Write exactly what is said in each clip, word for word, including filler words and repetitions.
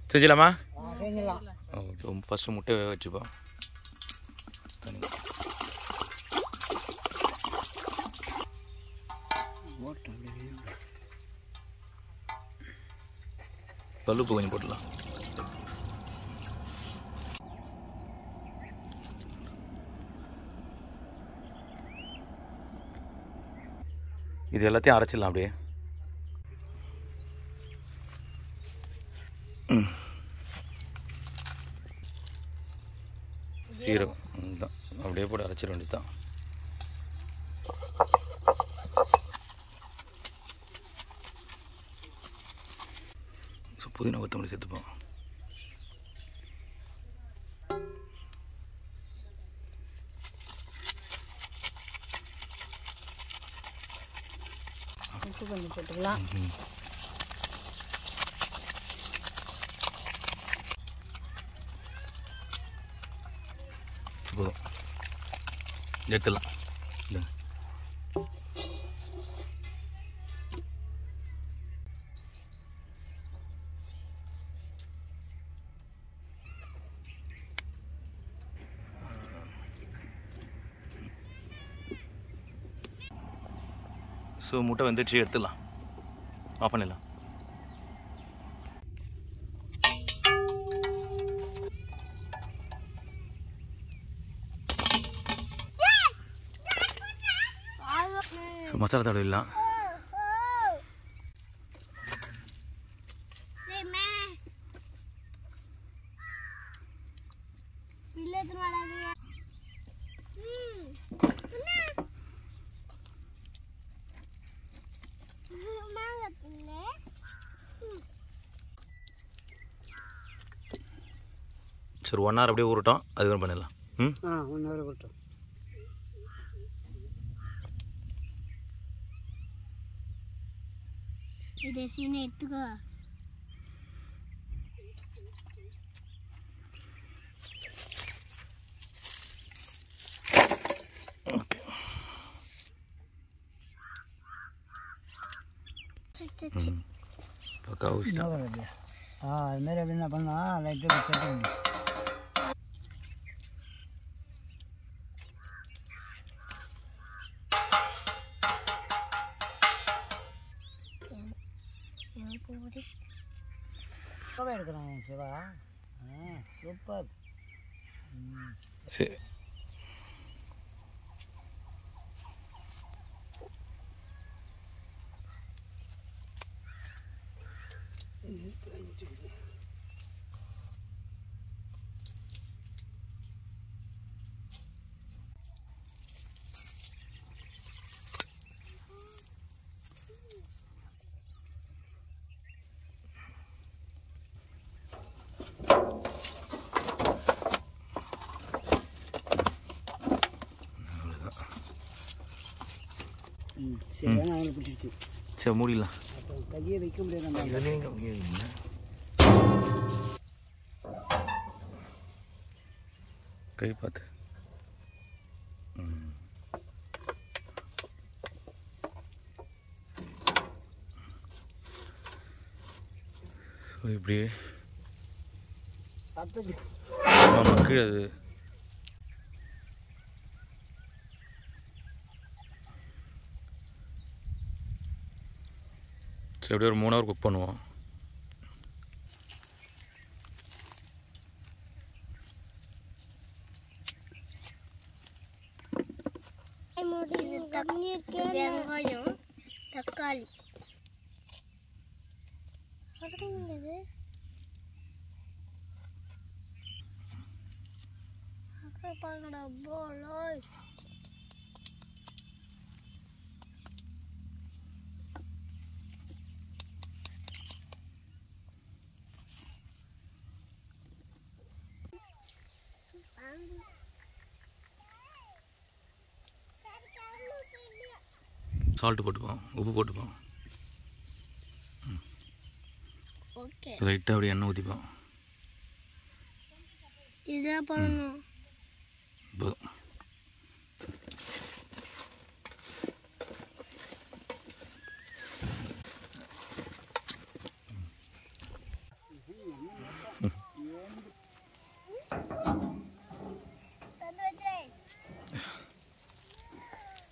செஞ்சிடலாமா? செஞ்சிடலாம். Okay, first முட்டை வேக வச்சுப்போம். கல்லுப்பு கொஞ்சம் போட்டுடலாம். இது எல்லாத்தையும் அரைச்சிடலாம் அப்படியே. சீரகம் தான் அப்படியே போட்டு அரைச்சிட வேண்டியது தான். புதினா கொத்தமல்லி சேர்த்துப்போம். உப்பு கொஞ்சம் போட்டுக்கலாம். போதும், எடுத்துடலாம். ஸோ முட்டை வந்துடுச்சு, எடுத்துடலாம். ஆஃப் பண்ணிடலாம். ஸோ மசாலா தடவிடலாம். சரி, ஒன் ஹவர் அப்படியே ஊறட்டும், அதுக்கப்புறம் பண்ணிடலாம். ம் ஆ ஒன் ஹவர் ஊறட்டும். இது சீனை எடுத்துக்கோ. ஓகே. பக்கா ஊசிட்டேன். ஆ அதுமாரி அப்படி என்ன பண்ணால் லைட்டாக சேர்த்து முடியும். சூப்பராக எடுக்கிறாங்க சிவா. ஆ சூப்பர். சரி, சரி அவங்களை பிடிச்சிருச்சு. சரி மூடிடலாம். அப்போ கையை வைக்க முடியாது. நம்ம இதுலேயும் முடியல. கை பார்த்து. ம் ஸோ இப்படி மக்கள் அது ஸோ எப்படியும் ஒரு மூணு ஹவர் குக் பண்ணுவோம். வெங்காயம், தக்காளி சால்ட்டு போட்டுப்போம், உப்பு போட்டுப்போம். லைட்டாக அப்படியே எண்ணெய் ஊற்றிப்போம். இதான் பண்ணணும். போதும்.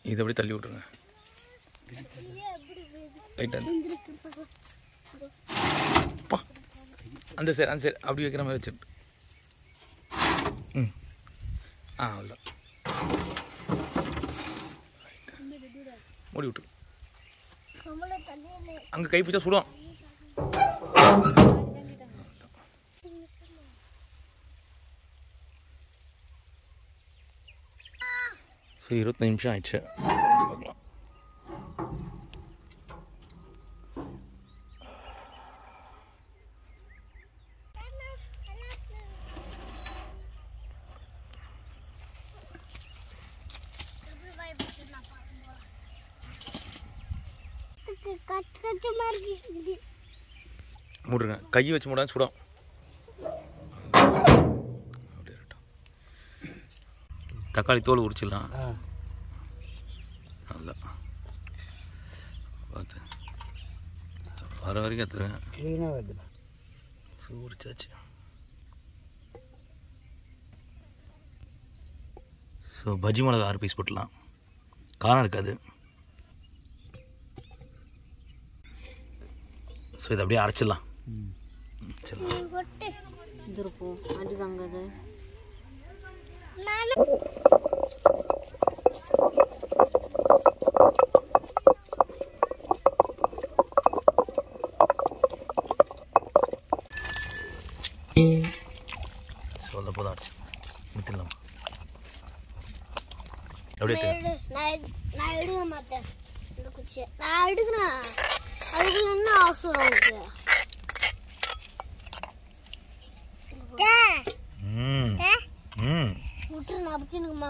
இதை அப்படியே தள்ளி விட்ருங்க ரைட்டாக அப்பா அந்த சைடு அந்த சைடு அப்படி வைக்கிற மாதிரி வச்சுட்டு ம் ஆ அவ்வளோ மூடி விட்டு அங்கே கை பிடிச்சா சுடும் ஸோ இருபத்தஞ்சு நிமிஷம் ஆயிடுச்சு பார்க்கலாம் மூடுங்க கையை வச்சு மூடாது சுடும் அப்படியே தக்காளி தோல் உரிச்சிடலாம் நல்லா பார்த்து வர வரைக்கும் எடுத்துருங்க க்ளீனாக வருது உரிச்சாச்சு ஸோ பஜ்ஜி மிளகா ஆறு பீஸ் போட்டுடலாம் காரம் இருக்காது ஸோ இதை அப்படியே அரைச்சிடலாம் சரி இது இருக்கும் அடி வாங்குது சொல்ல போதும் அரைச்சி ஊற்றிடலாமா அப்படியே நான் எடுக்க மாட்டேன் இந்த குச்சியை நான் எடுக்கிறேன் அதுக்குள்ள என்ன அவசரம் இருக்கு ம் ம் விட்டுரு நான் பிடிச்சினுக்குமா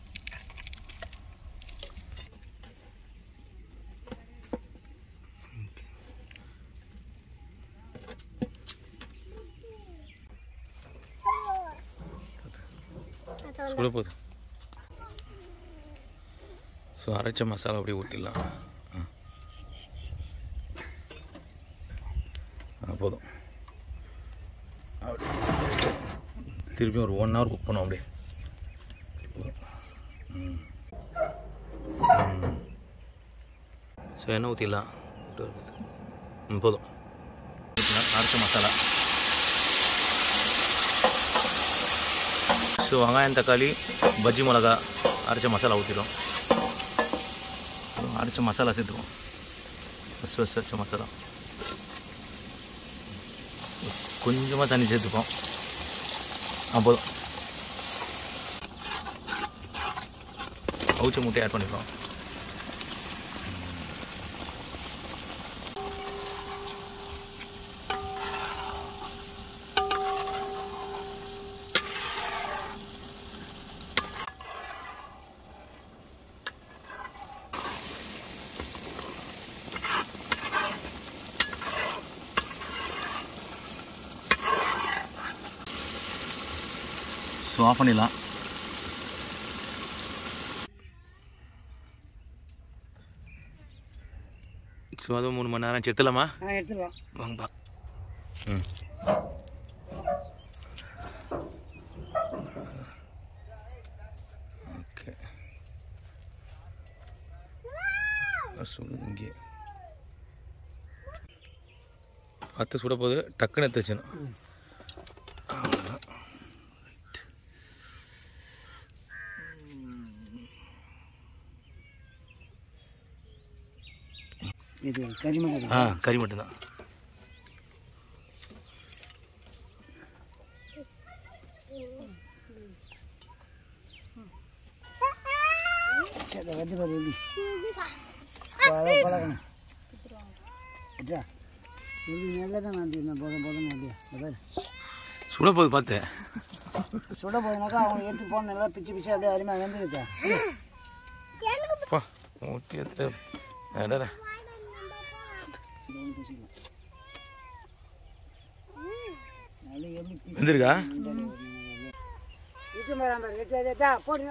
சுட போகுது ஸோ அரைச்ச மசாலா அப்படியே ஊற்றிடலாம் போதும் அப்படி திருப்பி ஒரு ஒன் ஹவர் குக் பண்ணுவோம் அப்படியே ஸோ எண்ணெய் ஊற்றிடலாம் ம் போதும் அரைச்ச மசாலா ஸோ வெங்காயம் தக்காளி பஜ்ஜி மிளகா அரைச்ச மசாலா ஊற்றிடும் அரைச்ச மசாலா சேர்த்துக்குவோம் ஃபஸ்ட் ஃபஸ்ட் அரைச்ச மசாலா கொஞ்சமாக தண்ணி சேர்த்துப்போம் ஆ போதும் அவிச்ச முட்டையை ஆட் பண்ணிப்போம் ஸோ ஆஃப் பண்ணிடலாம் ஸோ அதுவும் மூணு மணி நேரம் எடுத்துலாமா ஆ எடுத்துடலாம் வாங்கப்பா ம் ஓகே சுடுது இங்கே பத்து சுட போது டக்குன்னு எடுத்து வச்சணும் இது கறி மட்டும் ஆ கறி மட்டும்தான் சரி வந்து பாரு உள்ளி பழகணும் அச்சா உள்ளி நல்லா தான் நான் போதும் போதும் அப்படியே சுட போது பார்த்தேன் சுட போதுனாக்கா அவங்க எடுத்து போன நல்லா பிச்சு பிச்சு அப்படியே அருமையாக வந்துருச்சா ஊற்றி எடுத்து அடடா வெந்திருக்கா போடுங்க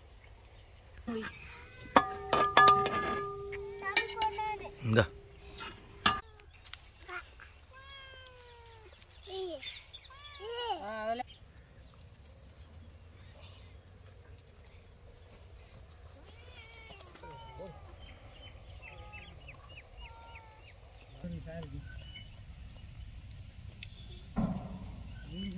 இந்தா சாருக்கு